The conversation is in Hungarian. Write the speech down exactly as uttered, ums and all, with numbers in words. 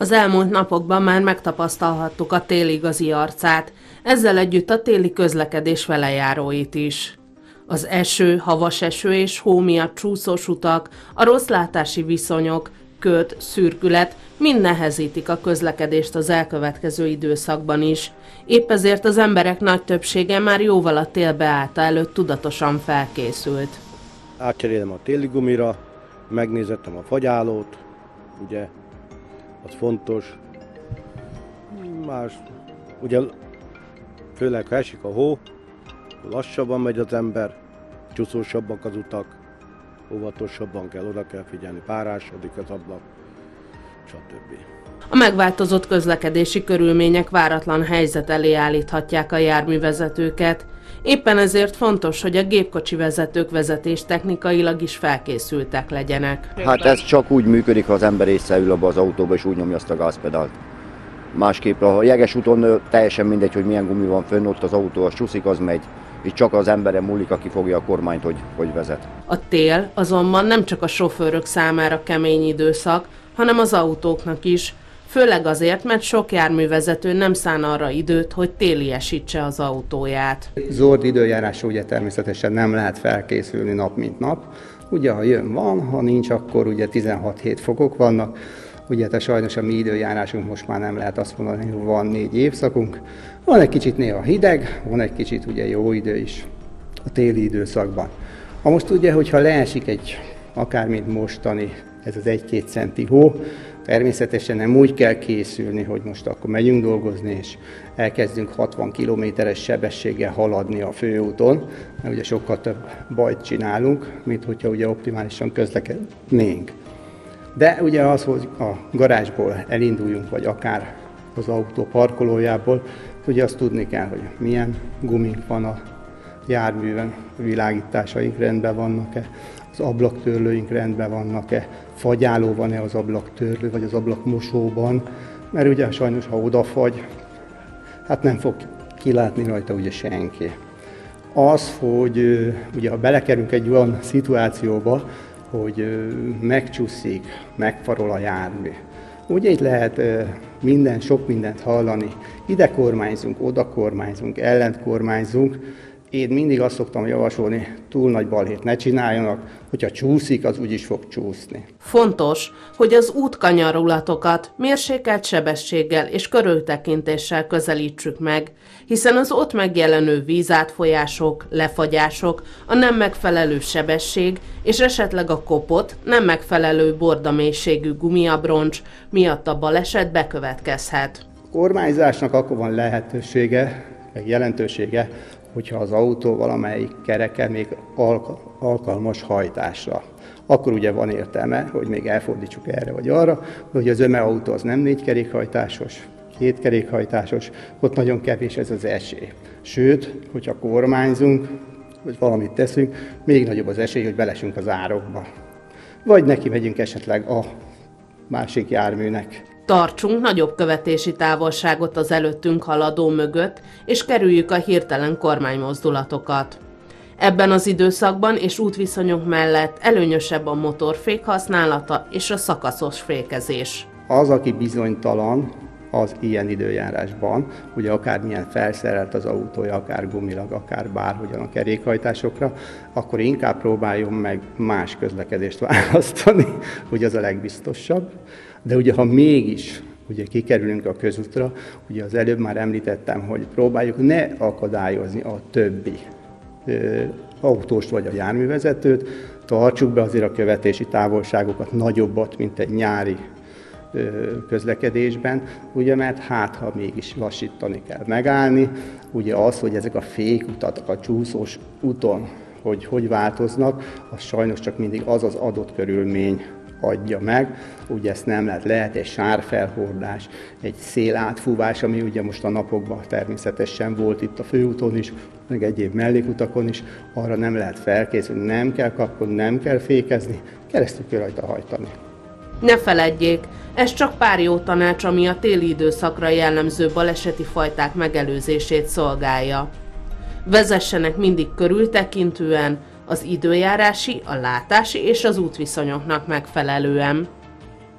Az elmúlt napokban már megtapasztalhattuk a tél igazi arcát, ezzel együtt a téli közlekedés velejáróit is. Az eső, havas eső és hó miatt csúszós utak, a rossz látási viszonyok, köd, szürkület mind nehezítik a közlekedést az elkövetkező időszakban is. Épp ezért az emberek nagy többsége már jóval a tél beállta előtt tudatosan felkészült. Átcserélem a téli gumira, megnézettem a fagyálót, ugye, az fontos. Más, ugye, főleg ha esik a hó, lassabban megy az ember, csúszósabbak az utak, óvatosabban kell, oda kell figyelni, párásodik az ablak, stb. A megváltozott közlekedési körülmények váratlan helyzet elé állíthatják a járművezetőket. Éppen ezért fontos, hogy a gépkocsi vezetők vezetéstechnikailag is felkészültek legyenek. Hát ez csak úgy működik, ha az ember észreül abba az autóba és úgy nyomja azt a gázpedált. Másképp a jeges úton teljesen mindegy, hogy milyen gumi van fönn, ott az autó az csúszik, az megy. Itt csak az emberen múlik, aki fogja a kormányt, hogy, hogy vezet. A tél azonban nem csak a sofőrök számára kemény időszak, hanem az autóknak is. Főleg azért, mert sok járművezető nem szán arra időt, hogy téliesítse az autóját. Zord időjárásra ugye természetesen nem lehet felkészülni nap mint nap. Ugye ha jön van, ha nincs, akkor ugye tizenhat-hét fokok vannak. Ugye de sajnos a mi időjárásunk most már nem lehet azt mondani, hogy van négy évszakunk. Van egy kicsit néha hideg, van egy kicsit ugye jó idő is a téli időszakban. Ha most ugye, hogyha leesik egy, akár mint mostani, ez az egy-két centi hó, természetesen nem úgy kell készülni, hogy most akkor megyünk dolgozni, és elkezdünk hatvan kilométeres sebességgel haladni a főúton, mert ugye sokkal több bajt csinálunk, mint hogyha ugye optimálisan közlekednénk. De ugye az, hogy a garázsból elinduljunk, vagy akár az autó parkolójából, ugye azt tudni kell, hogy milyen gumink van a járműven, a világításaink rendben vannak-e, az ablaktörlőink rendben vannak-e, fagyáló van-e az ablaktörlő, vagy az ablakmosóban, mert ugye sajnos, ha odafagy, hát nem fog kilátni rajta ugye senki. Az, hogy ugye ha belekerünk egy olyan szituációba, hogy megcsúszik, megfarol a jármű. Ugye itt lehet minden, sok mindent hallani. Ide kormányzunk, oda kormányzunk, ellent kormányzunk. Én mindig azt szoktam javasolni, túl nagy balhét ne csináljanak, hogyha csúszik, az úgyis fog csúszni. Fontos, hogy az útkanyarulatokat mérsékelt sebességgel és körültekintéssel közelítsük meg, hiszen az ott megjelenő vízátfolyások, lefagyások, a nem megfelelő sebesség és esetleg a kopott, nem megfelelő bordamélységű gumiabroncs miatt a baleset bekövetkezhet. A kormányzásnak akkor van lehetősége, meg jelentősége, hogyha az autó valamelyik kereke még alkalmas hajtásra. Akkor ugye van értelme, hogy még elfordítsuk erre vagy arra, hogy az ömeautó az nem négy kerékhajtásos, két kerékhajtásos, ott nagyon kevés ez az esély. Sőt, hogyha kormányzunk, vagy valamit teszünk, még nagyobb az esély, hogy belesünk az árokba. Vagy neki megyünk esetleg a másik járműnek. Tartsunk nagyobb követési távolságot az előttünk haladó mögött, és kerüljük a hirtelen kormánymozdulatokat. Ebben az időszakban és útviszonyok mellett előnyösebb a motorfék használata és a szakaszos fékezés. Az, aki bizonytalan, az ilyen időjárásban, ugye akármilyen felszerelt az autója, akár gumilag, akár bárhogyan a kerékhajtásokra, akkor inkább próbáljon meg más közlekedést választani, hogy az a legbiztosabb. De ugye, ha mégis ugye kikerülünk a közútra, ugye az előbb már említettem, hogy próbáljuk ne akadályozni a többi ö, autóst vagy a járművezetőt, tartsuk be azért a követési távolságokat, nagyobbat, mint egy nyári ö, közlekedésben, ugye, mert hát, ha mégis lassítani kell megállni, ugye az, hogy ezek a fékutak a csúszós úton, hogy hogy változnak, az sajnos csak mindig az az adott körülmény adja meg, ugye ezt nem lehet, lehet egy sárfelhordás, egy szélátfúvás, ami ugye most a napokban természetesen volt itt a főúton is, meg egyéb mellékutakon is, arra nem lehet felkészülni, nem kell kapkodni, nem kell fékezni, keresztül kell rajta hajtani. Ne feledjék, ez csak pár jó tanács, ami a téli időszakra jellemző baleseti fajták megelőzését szolgálja. Vezessenek mindig körültekintően, az időjárási, a látási és az útviszonyoknak megfelelően.